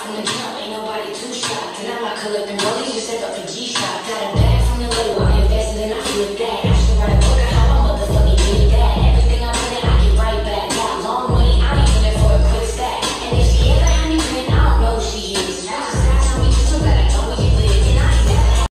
from the jump, ain't nobody too shy. And I'm not collecting rollies, just step up the G-shot.